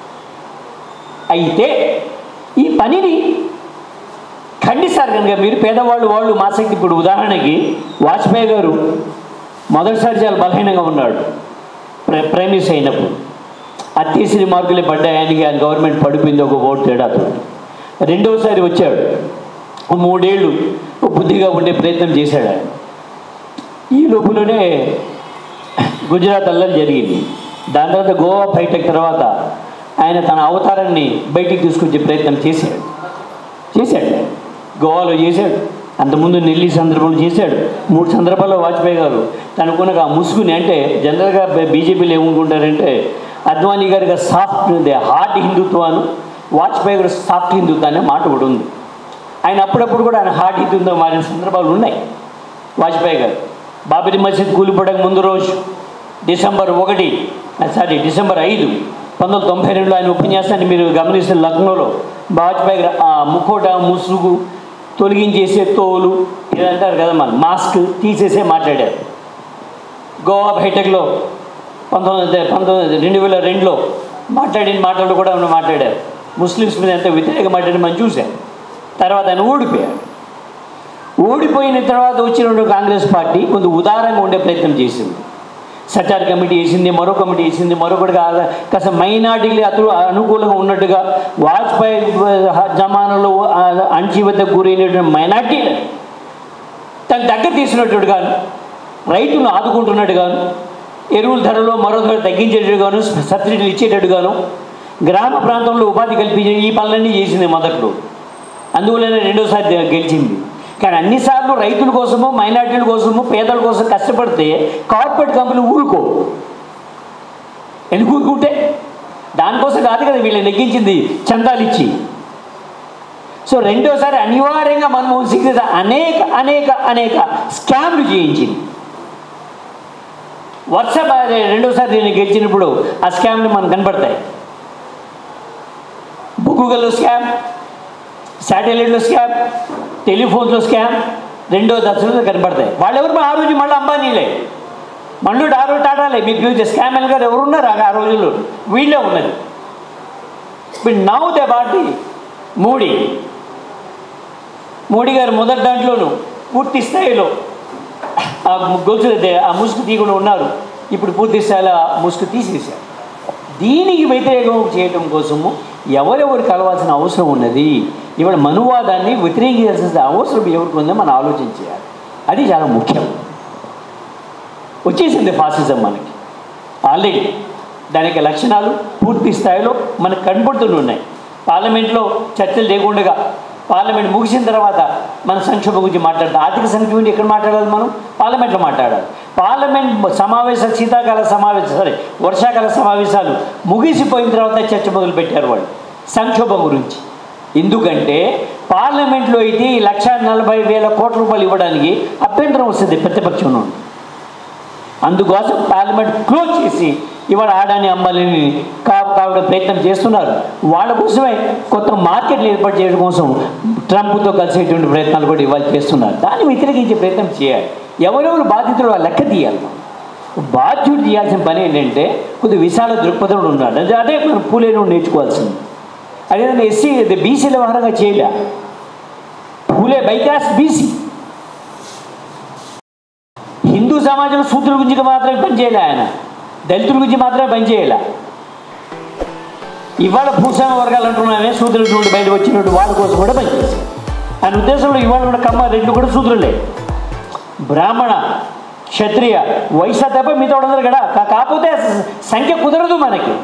S1: అయితే ఈ పనిని ఖండిస్తారు కనుక మీరు పేదవాళ్ళు వాళ్ళు మా శక్తి. ఇప్పుడు ఉదాహరణకి వాజ్పేయి గారు మొదటిసారి చాలా బలహీనంగా ఉన్నాడు ప్ర ప్రైమ్ మినిస్టర్ అయినప్పుడు. అత్యవసర మార్కులే పడ్డాయని ఆయన గవర్నమెంట్ పడిపోయింది ఒక ఓటు తేడాతో. రెండవసారి వచ్చాడు, మూడేళ్ళు బుద్ధిగా ఉండే ప్రయత్నం చేశాడు ఆయన. ఈ లోపులోనే గుజరాత్ అల్లరి జరిగింది. దాని తర్వాత గోవా బయటకు తర్వాత ఆయన తన అవతారాన్ని బయటికి తీసుకొచ్చే ప్రయత్నం చేశాడు చేశాడు గోవాలో చేశాడు, అంతకుముందు ఢిల్లీ సందర్భంలో చేశాడు. మూడు సందర్భాల్లో వాజ్పేయి గారు తనకున్న ఆ ముసుగుని, అంటే జనరల్గా బీజేపీలో ఏమనుకుంటారంటే అద్వానీ గారిగా సాఫ్ట్ హార్డ్ హిందుత్వాన్ని, వాజ్పేయి గారు సాఫ్ట్ హిందుత్వం అనే మాట కూడా ఉంది. ఆయన అప్పుడప్పుడు కూడా ఆయన హార్డ్ హిందుత్వం మారిన సందర్భాలు ఉన్నాయి. వాజ్పేయి గారు బాబరీ మసీద్ కూలిపోవడానికి ముందు రోజు డిసెంబర్ ఒకటి సారీ డిసెంబర్ ఐదు పంతొమ్మిది వందల తొంభై రెండులో ఆయన ఉపన్యాసాన్ని మీరు గమనిస్తే లక్నోలో వాజ్పేయి గారు ఆ ముఖోట ముసుగు తొలగించేసే తోలు ఇదంటారు కదా, మన మాస్క్ తీసేసే మాట్లాడారు. గోవా బైఠక్లో పంతొమ్మిది పంతొమ్మిది రెండు వేల రెండులో మాట్లాడిన మాటలు కూడా మాట్లాడారు. ముస్లిమ్స్ మీద ఎంత వ్యతిరేక మాట్లాడి మనం చూసాం. తర్వాత ఆయన ఓడిపోయాడు. ఓడిపోయిన తర్వాత వచ్చిన కాంగ్రెస్ పార్టీ కొంత ఉదారంగా ఉండే ప్రయత్నం చేసింది. సచార్ కమిటీ వేసింది, మరో కమిటీ వేసింది, మరొకటిగా కాస్త మైనార్టీలు అతను అనుకూలంగా ఉన్నట్టుగా వాజ్పేయి జమానాలో అణచివేతకు గురైనటువంటి మైనార్టీలు తన దగ్గర తీసినట్టు గాను, రైతులను ఆదుకుంటున్నట్టు గాను, ఎరువుల ధరలో మరో ధర తగ్గించేటట్టు గాను, సబ్సిడీలు ఇచ్చేటట్టు గాను, గ్రామ ప్రాంతంలో ఉపాధి కల్పించే ఈ పనులన్నీ చేసింది మొదట్లో. అందువల్లనే రెండోసారి గెలిచింది. కానీ అన్నిసార్లు రైతుల కోసము, మైనార్టీల కోసము, పేదల కోసం కష్టపడితే కార్పొరేట్ కంపెనీలు ఊరుకో. ఎందుకు ఊరుకుంటే? దానికోసం కాదు కదా వీళ్ళు నెగ్గించింది చందాలు ఇచ్చి. సో రెండోసారి అనివార్యంగా మన్మోహన్ సింగ్ అనేక అనేక అనేక స్కామ్లు చేయించింది. వర్ష రెండోసారి నేను గెలిచినప్పుడు ఆ స్కామ్లు మనకు కనపడతాయి. బొగ్గుగల్లో స్కామ్, శాటిలైట్లో స్కామ్, టెలిఫోన్లో స్కామ్ రెండో దశలో కనపడతాయి. వాళ్ళెవరు ఆ రోజు మళ్ళీ అంబానీలే, మళ్ళీ ఆ రోజు టాటాలే. మీ ఫ్యూచర్ స్కామ్ గారు ఎవరున్నారు ఆ రోజుల్లో? వీళ్ళే ఉన్నది. ఇప్పుడు now they party Modi Modi గారు మొదటి దాంట్లోనూ పూర్తి స్థాయిలో ఆ గొలుసు ఆ ముసుగు తీయకుండా ఉన్నారు. ఇప్పుడు పూర్తి స్థాయిలో ముసుగు తీసేశారు. దీనికి వ్యతిరేకం చేయడం కోసము ఎవరెవరు కలవాల్సిన అవసరం ఉన్నది. ఇవాళ మనువాదాన్ని వ్యతిరేకించాల్సిన అవసరం ఎవరికి ఉందో మనం ఆలోచించాలి. అది చాలా ముఖ్యం. వచ్చేసింది ఫాసిజం మనకి ఆల్రెడీ. దానికి లక్షణాలు పూర్తి స్థాయిలో మనకు కనబడుతూనే ఉన్నాయి. పార్లమెంట్లో చర్చలు లేకుండా పార్లమెంట్ ముగిసిన తర్వాత మన సంక్షోభం గురించి మాట్లాడతాం. ఆర్థిక సంక్షోభం గురించి ఎక్కడ మాట్లాడాలి? మనం పార్లమెంట్లో మాట్లాడాలి. పార్లమెంట్ సమావేశాలు, శీతాకాల సమావేశాలు, సరే వర్షాకాల సమావేశాలు ముగిసిపోయిన తర్వాత చర్చ మొదలుపెట్టారు వాళ్ళు సంక్షోభం గురించి. ఎందుకంటే పార్లమెంట్లో అయితే ఈ లక్ష నలభై వేల కోట్ల రూపాయలు ఇవ్వడానికి అభ్యంతరం వస్తుంది ప్రతిపక్షం నుండి. అందుకోసం పార్లమెంట్ క్లోజ్ చేసి ఇవాళ ఆడాని అమ్మాలని కా కావడం ప్రయత్నం చేస్తున్నారు. వాళ్ళ కోసమే కొత్త మార్కెట్లు ఏర్పాటు చేయడం కోసం ట్రంప్తో కలిసేటువంటి ప్రయత్నాలు కూడా ఇవాళ చేస్తున్నారు. దాన్ని వ్యతిరేకించే ప్రయత్నం చేయాలి. ఎవరెవరు బాధితులు లెక్క తీయాలి. బాధ్యుడు చేయాల్సిన పని ఏంటంటే కొద్దిగా విశాల దృక్పథంలో ఉన్నాడు. అదే మనం పూలేను నేర్చుకోవాల్సింది. అదేవిధంగా ఎస్సీ బీసీల వారంగా చేయలే. పూలే బైకాస్ బీసీ. హిందూ సమాజం సూత్రుల గురించి మాత్రమే పనిచేయలే ఆయన, దళితుల గురించి మాత్రమే పనిచేయాల. ఇవాళ భూస్వామ్య వర్గాలు అంటున్నామే సూత్రుల నుండి బయటకు వచ్చినట్టు వాళ్ళ కోసం కూడా పనిచేశారు. ఆయన ఉద్దేశంలో ఇవాళ కూడా కమ్మ రెండు కూడా సూత్రులే. బ్రాహ్మణ, క్షత్రియ, వైశ్య తప్ప మిగతా ఉండదు కదా. కాకపోతే సంఖ్య కుదరదు మనకి.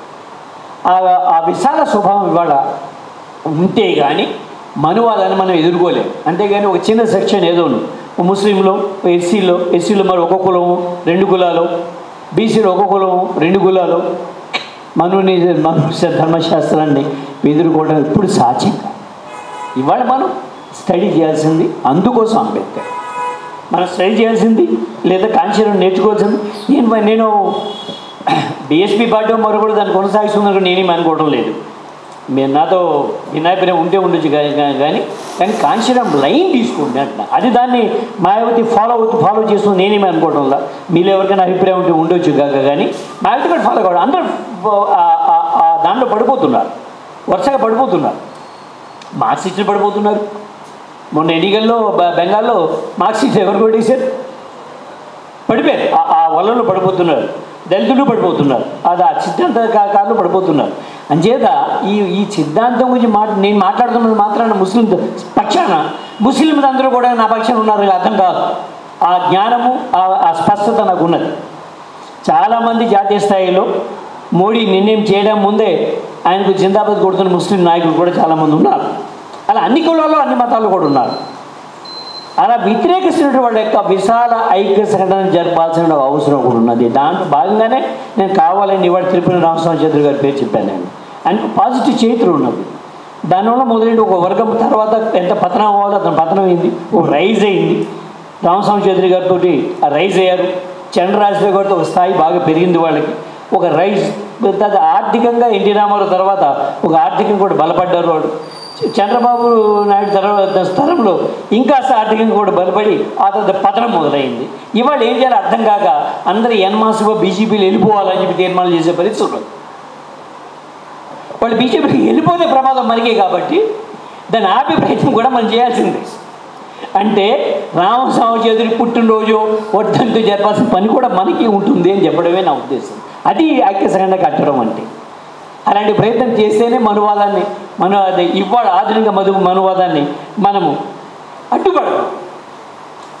S1: ఆ విశాల స్వభావం ఇవాళ ఉంటే కానీ మనువాదాన్ని మనం ఎదుర్కోలేము. అంతేగాని ఒక చిన్న సెక్షన్ ఏదోను ముస్లింలో, ఎస్సీలో ఎస్సీలో మరి ఒక కులము రెండు కులాలు, బీసీలో ఒక కులము రెండు కులాలు, మనుని మనుష్య ధర్మశాస్త్రాన్ని ఎదుర్కోవడం ఇప్పుడు సాధ్యం. ఇవాళ మనం స్టడీ చేయాల్సింది అందుకోసం అంబేద్కర్ మనం స్టడీ చేయాల్సింది లేదా కాన్షియస్ నేర్చుకోవాల్సింది. నేను నేను బీఎస్పీ పార్టీ మరో కూడా దాన్ని కొనసాగిస్తున్నట్టు నేనేం అనుకోవడం లేదు. మీరు నాతో వినాయకురం ఉంటే ఉండొచ్చు కానీ కానీ కానీ కాన్షియస్ లైన్ తీసుకోండి అంటున్నా. అది దాన్ని మాయావతి ఫాలో అవుతూ ఫాలో చేస్తుంది నేనేమి అనుకోవడంలా. మీరు ఎవరికైనా అభిప్రాయం ఉంటే ఉండొచ్చు కాక కానీ మాయావతి కూడా ఫాలో కావడం. అందరూ దాంట్లో పడిపోతున్నారు, వరుసగా పడిపోతున్నారు. మార్క్సిస్టులు పడిపోతున్నారు. మొన్న ఎన్నికల్లో బెంగాల్లో మార్క్సిస్టులు ఎవరు కొట్టేశారు? పడిపోయారు. ఆ వలలో పడిపోతున్నారు. దళితులు పడిపోతున్నారు. అది ఆ సిద్ధాంత కారణంలో పడిపోతున్నారు. అంచేత ఈ ఈ సిద్ధాంతం గురించి మాట నేను మాట్లాడుతున్నది మాత్రాన ముస్లిం పక్షాన ముస్లింలు అందరూ కూడా నా పక్షాన ఉన్నారు అర్థం కాదు. ఆ జ్ఞానము ఆ స్పష్టత నాకు ఉన్నది. చాలామంది జాతీయ స్థాయిలో మోడీ నిర్ణయం చేయడం ముందే ఆయనకు జిందాబాద్ కొడుతున్న ముస్లిం నాయకులు కూడా చాలామంది ఉన్నారు. అలా అన్ని కులాల్లో అన్ని మతాలు కూడా ఉన్నారు. అలా వ్యతిరేకిస్తున్నటువంటి వాళ్ళ యొక్క విశాల ఐక్య సంఘటన జరపాల్సిన అవసరం కూడా ఉన్నది. దాంట్లో భాగంగానే నేను కావాలని ఇవాళ తిరుపతి రామస్వామి చౌదరి గారి పేరు చెప్పాను. నేను ఆయనకు పాజిటివ్ చరిత్ర ఉన్నది. దానివల్ల మొదలైన ఒక వర్గం తర్వాత ఎంత పతనం అవ్వాలో అతను పతనం అయింది, ఒక రైజ్ అయింది. రామస్వామి చౌదరి గారితో ఆ రైజ్ అయ్యారు. చంద్రరాజరావు గారితో ఒక స్థాయి బాగా పెరిగింది వాళ్ళకి, ఒక రైజ్. ఆర్థికంగా ఎన్టీ రామారావు తర్వాత ఒక ఆర్థికంగా కూడా బలపడ్డారు వాడు. చంద్రబాబు నాయుడు తర్వాత స్థలంలో ఇంకా ఆర్థికంగా కూడా బలపడి ఆ తర్వాత పతనం మొదలైంది. ఇవాళ ఏం చేయాలో అర్థం కాక అందరూ ఎన్మాసుగా బీజేపీలో వెళ్ళిపోవాలని చెప్పి తీర్మానం చేసే పరిస్థితి ఉన్నది. వాళ్ళు బీజేపీకి వెళ్ళిపోతే ప్రమాదం మనకే కాబట్టి దాన్ని ఆపే ప్రయత్నం కూడా మనం చేయాల్సిందే. అంటే రామస్వామి చౌదరి పుట్టినరోజు వర్ధంతి జరపాల్సిన పని కూడా మనకి ఉంటుంది అని చెప్పడమే నా ఉద్దేశం. అది ఐక్య సంఘటన కట్టడం అంటే. అలాంటి ప్రయత్నం చేస్తేనే మనువాదాన్ని మన ఇవాళ ఆధునిక మధు మనువాదాన్ని మనము అడ్డుపడము.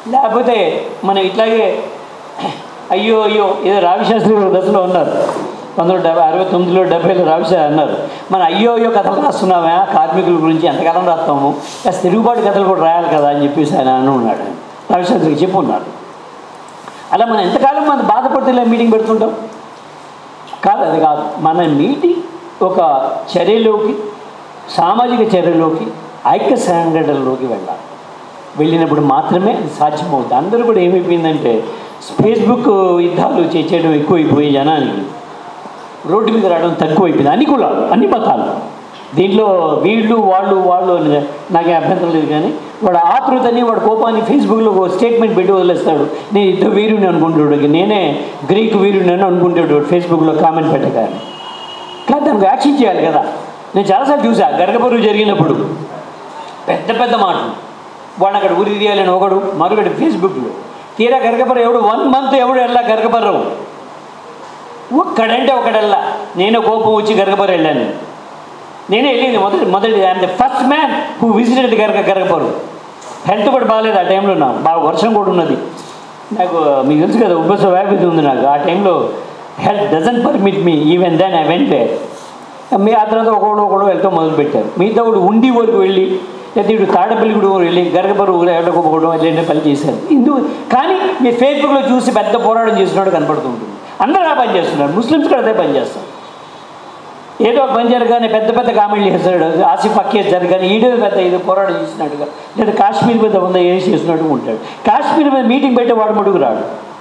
S1: లేకపోతే మనం ఇట్లాగే అయ్యో అయ్యో ఏదో రావిశాస్త్రి గారు దశలో ఉన్నారు పంతొమ్మిది డెబ్బై అరవై తొమ్మిదిలో డెబ్బైలో రావిశాస్త్రి అన్నారు, మన అయ్యో అయ్యో కథలు రాస్తున్నామా కార్మికుల గురించి ఎంతకాలం రాస్తాము, కాస్త తిరుగుబాటు కథలు కూడా రాయాలి కదా అని చెప్పేసి ఆయన అని ఉన్నాడు. రావిశాస్త్రికి చెప్పి ఉన్నారు. అలా మనం ఎంతకాలం మనం బాధపడుతూ మీటింగ్ పెడుతుంటాం కాదు, అది కాదు. మన మీటింగ్ ఒక చర్యలోకి, సామాజిక చర్యలోకి, ఐక్య సంఘటనలోకి వెళ్ళాలి. వెళ్ళినప్పుడు మాత్రమే అది సాధ్యమవుతుంది. అందరూ కూడా ఏమైపోయిందంటే ఫేస్బుక్ యుద్ధాలు చేయడం ఎక్కువైపోయి జనానికి రోడ్డు మీద రావడం తక్కువైపోయింది. అన్ని కులాలు, అన్ని మతాలు, దీంట్లో వీళ్ళు వాళ్ళు వాళ్ళు అని నాకే అభ్యంతరం లేదు. కానీ వాడు ఆతృతని, వాడు కోపాన్ని ఫేస్బుక్లో ఒక స్టేట్మెంట్ పెట్టి వదిలేస్తాడు. నేను యుద్ధ వీరుని అనుకుంటాడు, నేనే గ్రీక్ వీరుని అని అనుకుంటాడు ఫేస్బుక్లో కామెంట్ పెట్టగానే. కానీ దానికి యాక్షన్ చేయాలి కదా. నేను చాలాసార్లు చూసా గరగపరువు జరిగినప్పుడు పెద్ద పెద్ద మాటలు, వాడు అక్కడ ఉరి తీయాలని ఒకడు, మరొకటి ఫేస్బుక్లో. తీరా గరగపర్రు ఎవడు వన్ మంత్ ఎవడు వెళ్ళా గరగపర్రు ఒక్కడంటే ఒకడల్లా. నేను కోపం వచ్చి గరగపర్రు వెళ్ళాను. నేనే వెళ్ళింది మొదటి మొదటి I'm the first man who visited గరగ గరగపర్రు. హెల్త్ కూడా బాగాలేదు ఆ టైంలో, నాకు బాగా వర్షం కూడా ఉన్నది. నాకు మీకు తెలుసు కదా ఉబ్బస వ్యాధి ఉంది నాకు. ఆ టైంలో health doesn't permit me, even then I went there. మీ ఆ తర్వాత ఒకడు ఒకడు వెళ్తాం మొదలుపెట్టారు. మిగతా ఒకడు ఉండి వరకు వెళ్ళి, లేదా ఇటు తాడపల్లి కూడా వెళ్ళి గరగపర్రు ఎడకొకడం అట్లా పని చేశారు. ఇందుకు కానీ మీరు ఫేస్బుక్లో చూసి పెద్ద పోరాటం చేస్తున్నాడు కనపడుతుంటుంది. అందరూ ఆ పని చేస్తున్నారు, ముస్లిమ్స్ కూడా అదే పని చేస్తారు. ఏదో ఒక పని జరగానే పెద్ద పెద్ద కామెంట్లు చేస్తాడు. ఆసిఫ్ అక్కేజ్ జరగానే ఈడో పెద్ద ఏదో పోరాటం చేసినట్టుగా, లేదా కాశ్మీర్ మీద ఉందా ఏం చేసినట్టుగా ఉంటాడు. కాశ్మీర్ మీద మీటింగ్ పెట్టే వాడు మడుగు రాడు.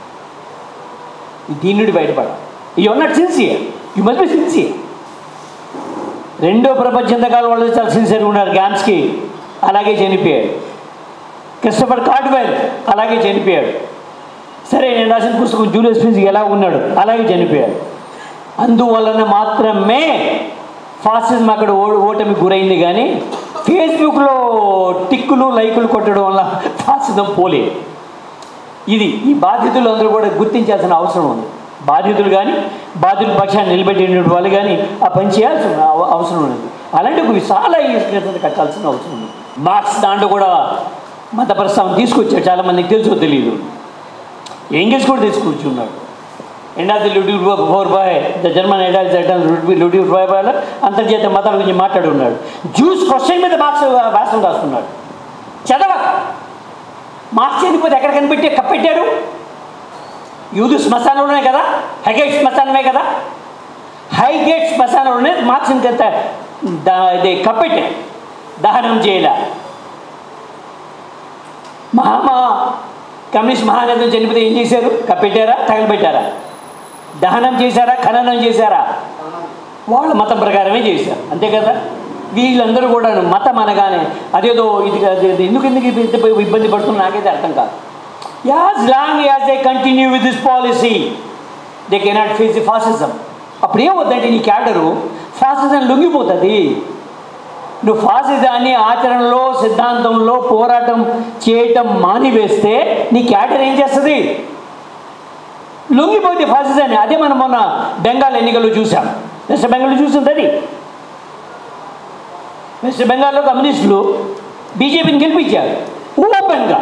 S1: దీని నుండి బయటపడాలి. You are not sincere, you must be sincere. రెండో ప్రపంచ యుద్ధకాలం వాళ్ళు చాలా సిన్సియర్గా ఉన్నారు. గ్యామ్స్కి అలాగే చనిపోయాడు. క్రిస్టఫర్ కార్డ్వెల్ అలాగే చనిపోయాడు. సరే నేను రాసిన పుస్తకం జూలియస్ ఫీజర్ ఎలా ఉన్నాడు అలాగే చనిపోయాడు. అందువలన మాత్రమే ఫాసిజం అక్కడ ఓ ఓటమి గురైంది. కానీ ఫేస్బుక్లో టిక్కులు లైకులు కొట్టడం వల్ల ఫాసిజం పోలేదు. ఇది ఈ బాధితులు అందరూ కూడా గుర్తించాల్సిన అవసరం ఉంది. బాధితులు కానీ బాధితుల పక్షాన్ని నిలబెట్టిన వాళ్ళు కానీ ఆ పని చేయాల్సిన అవసరం ఉన్నది. అలాంటి ఒక విశాల ఈస్కత కట్టాల్సిన అవసరం ఉంది. మార్క్స్ దాంట్లో కూడా మత ప్రస్తావన తీసుకొచ్చాడు. చాలామందికి తెలుసో తెలియదు. ఎంగిల్స్ కూడా తీసుకొచ్చున్నాడు. End of the Ludwig Feuerbach the German Ludwig Feuerbach అంతర్జాతీయ మతాల గురించి మాట్లాడి ఉన్నాడు. జ్యూస్ క్వశ్చన్ మీద మార్క్స్ భాషలు రాస్తున్నాడు. చదవ మార్క్స్ చనిపోతే ఎక్కడ కనిపెట్టి కప్పెట్టాడు? యూదు శ్మశానంలోనే కదా, హైగేట్ శ్మశానమే కదా. హైగేట్ శ్మశానంలోనే మార్క్స్ని ఇది కప్పెట్టాడు, దహనం చేయలే. మహామా కమ్యూనిస్ట్ మహానేతలు చనిపోతే ఏం చేశారు? కప్పెట్టారా, తగలబెట్టారా? దహనం చేశారా, ఖననం చేశారా? వాళ్ళ మతం ప్రకారమే చేశారు, అంతే కదా. వీళ్ళందరూ కూడా మతం అనగానే అదేదో ఇది ఎందుకు ఎందుకు ఇబ్బంది పడుతున్నా నాకైతే అర్థం కాదు. As long as they continue with this policy they cannot face the fascism. అప్పుడు ఏమవుతుందంటే నీ క్యాడరు ఫాసిజం లొంగిపోతుంది. నువ్వు ఫాసిజాన్ని ఆచరణలో సిద్ధాంతంలో పోరాటం చేయటం మానివేస్తే నీ క్యాడర్ ఏం చేస్తుంది? లొంగిపోతే ఫాసిజాన్ని. అదే మనం మొన్న బెంగాల్ ఎన్నికల్లో చూసాం, వెస్ట్ బెంగాల్లో చూసింది. అది వెస్ట్ బెంగాల్లో కమ్యూనిస్టులు బీజేపీని గెలిపించారు ఓపెన్గా.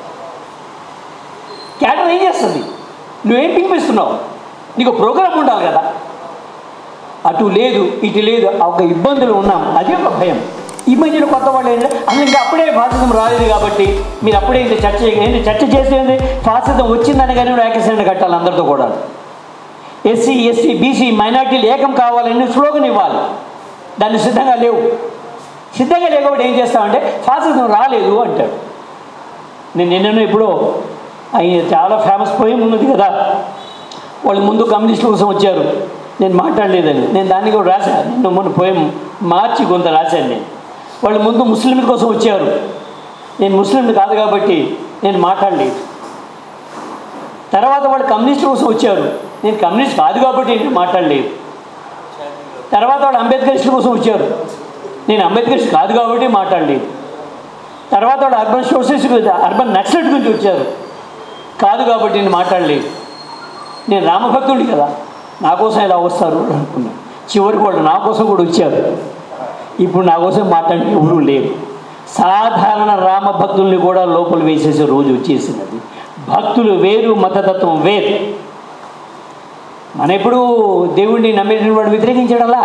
S1: క్యాడర్ ఏం చేస్తుంది? నువ్వేం పిలిపిస్తున్నావు? నీకు ప్రోగ్రాం ఉండాలి కదా. అటు లేదు ఇటు లేదు, ఒక ఇబ్బందులు ఉన్నాం, అదే ఒక భయం. ఈ మధ్యన కొత్త వాళ్ళు ఏంటంటే అసలు ఇంకా అప్పుడే ఫాసిజం రాలేదు కాబట్టి మీరు అప్పుడే ఇంత చర్చ ఏంటి చర్చ చేసేది ఫాసిజం వచ్చిందని కానీ ఏకసండ కట్టాలి అందరితో కూడా. ఎస్సీ ఎస్టీ బీసీ మైనార్టీలు ఏకం కావాలని స్లోగన్ ఇవ్వాలి. దాన్ని సిద్ధంగా లేవు. సిద్ధంగా లేకపోతే ఏం చేస్తామంటే ఫాసిజం రాలేదు అంటాడు. నేను నిన్న ఎప్పుడో ఆయన చాలా ఫేమస్ పోయం ఉన్నది కదా, వాళ్ళు ముందు కమ్యూనిస్టుల కోసం వచ్చారు, నేను మాట్లాడలేదని. నేను దాన్ని కూడా రాశాను. నిన్న మొన్న పోయం మార్చి కొంత రాశాను నేను. వాళ్ళు ముందు ముస్లింల కోసం వచ్చారు, నేను ముస్లింలు కాదు కాబట్టి నేను మాట్లాడలేదు. తర్వాత వాళ్ళు కమ్యూనిస్టుల కోసం వచ్చారు, నేను కమ్యూనిస్ట్ కాదు కాబట్టి నేను మాట్లాడలేదు. తర్వాత వాళ్ళు అంబేద్కరిస్టుల కోసం వచ్చారు, నేను అంబేద్కరిస్ట్ కాదు కాబట్టి మాట్లాడలేదు. తర్వాత వాళ్ళు అర్బన్ సోషలిస్ట్ అర్బన్ నక్సలైట్ గురించి వచ్చారు, కాదు కాబట్టి నేను మాట్లాడలేదు. నేను రామభక్తుడి కదా, నా కోసం ఎలా వస్తారు అనుకున్నాను. చివరికి వాళ్ళు నా కోసం కూడా వచ్చారు. ఇప్పుడు నా కోసం మాట్లాడే ఎవరూ లేరు. సాధారణ రామ భక్తుల్ని కూడా లోపల వేసేసే రోజు వచ్చేసినది. భక్తులు వేరు, మతతత్వం వేరు. మన ఎప్పుడు దేవుడిని నమ్మిన వాడు వ్యతిరేకించడలా,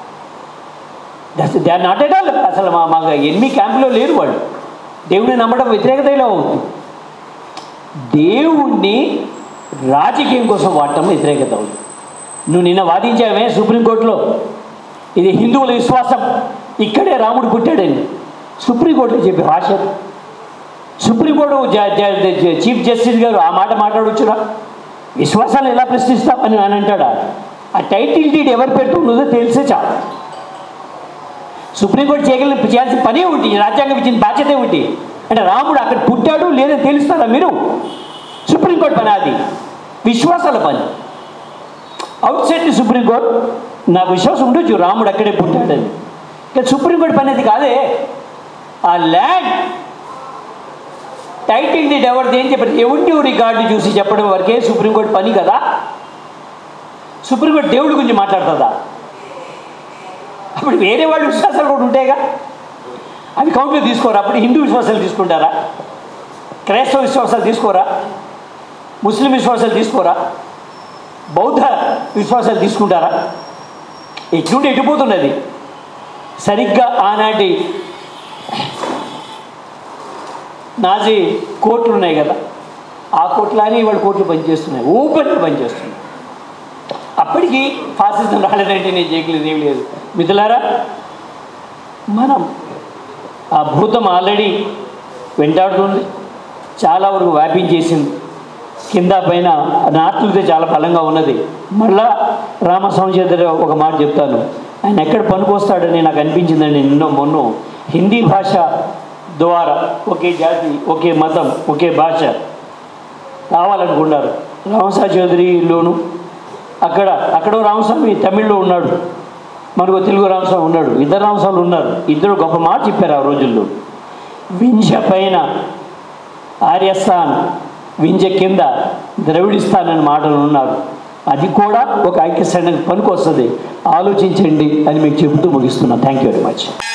S1: they are not at all. అసలు మా మా ఎనిమి క్యాంపులో లేరు వాళ్ళు. దేవుడిని నమ్మడం వ్యతిరేకత ఇలా అవుతుంది. దేవుణ్ణి రాజకీయం కోసం వాడటం వ్యతిరేకత అవుతుంది. నువ్వు నిన్న వాదించావే సుప్రీంకోర్టులో, ఇది హిందువుల విశ్వాసం, ఇక్కడే రాముడు పుట్టాడని సుప్రీంకోర్టులో చెప్పి భాష. సుప్రీంకోర్టు చీఫ్ జస్టిస్ గారు ఆ మాట మాట్లాడొచ్చురా, విశ్వాసాలు ఎలా ప్రశ్నిస్తామని అని అంటాడా? ఆ టైటిల్ డీడ్ ఎవరు పెడుతున్నదో తెలిసే చాలు. సుప్రీంకోర్టు చేయగల చేయాల్సిన పనే ఉంటి, రాజ్యాంగం ఇచ్చిన బాధ్యతే ఉంటి. అంటే రాముడు అక్కడ పుట్టాడు లేదని తెలుస్తారా మీరు? సుప్రీంకోర్టు పని అది, విశ్వాసాల పని. అవుట్ సైడ్ ది సుప్రీంకోర్టు నాకు విశ్వాసం ఉండొచ్చు రాముడు అక్కడే పుట్టాడని, కానీ సుప్రీంకోర్టు పని అది కాదే. ఆ ల్యాండ్ టైటిల్ డీడ్ ఎవరిది ఏం చెప్పారు, ఎవరిని రికార్డు చూసి చెప్పడం వరకే సుప్రీంకోర్టు పని కదా. సుప్రీంకోర్టు దేవుడి గురించి మాట్లాడుతుందా? అప్పుడు వేరే వాళ్ళు విశ్వాసాలు కూడా ఉంటాయిగా, అవి కౌంట్లో తీసుకోరా? అప్పుడు హిందూ విశ్వాసాలు తీసుకుంటారా? క్రైస్తవ విశ్వాసాలు తీసుకోరా? ముస్లిం విశ్వాసాలు తీసుకోరా? బౌద్ధ విశ్వాసాలు తీసుకుంటారా? ఎట్లుండి ఎటుపోతున్నది. సరిగ్గా ఆనాటి నాజీ కోర్టులు ఉన్నాయి కదా, ఆ కోర్టులని ఇవాళ కోర్టులు పనిచేస్తున్నాయి, ఓపెన్గా పనిచేస్తున్నాయి. అప్పటికి ఫాసిజం రాలేదంటే నేను చేయగలేదు, ఏం లేదు. మిత్రులారా, మనం ఆ భూతం ఆల్రెడీ వెంటాడుతుంది, చాలా వరకు వ్యాపించేసింది. కింద పైన నార్తులతో చాలా బలంగా ఉన్నది. మళ్ళా రామస్వామి చేత ఒక మాట చెప్తాను, ఆయన ఎక్కడ పనికొస్తాడని నాకు అనిపించిందండి. నిన్నో మొన్నో హిందీ భాష ద్వారా ఒకే జాతి, ఒకే మతం, ఒకే భాష రావాలనుకున్నారు. రామస్వామి చౌదరిలోను అక్కడ అక్కడో రామస్వామి తమిళ్లో ఉన్నాడు, మనకు తెలుగు రామస్వామి ఉన్నాడు, ఇద్దరు రామస్వాములు ఉన్నారు. ఇద్దరు గొప్ప మాట చెప్పారు ఆ రోజుల్లో. వింజ పైన ఆర్యస్థాన్, వింజ కింద ద్రవిడిస్తాన్ అనే మాటలు ఉన్నారు. అది కూడా ఒక ఐక్యస్థానానికి పనికి వస్తుంది, ఆలోచించండి అని మీకు చెబుతూ ముగిస్తున్నాను. Thank you very much.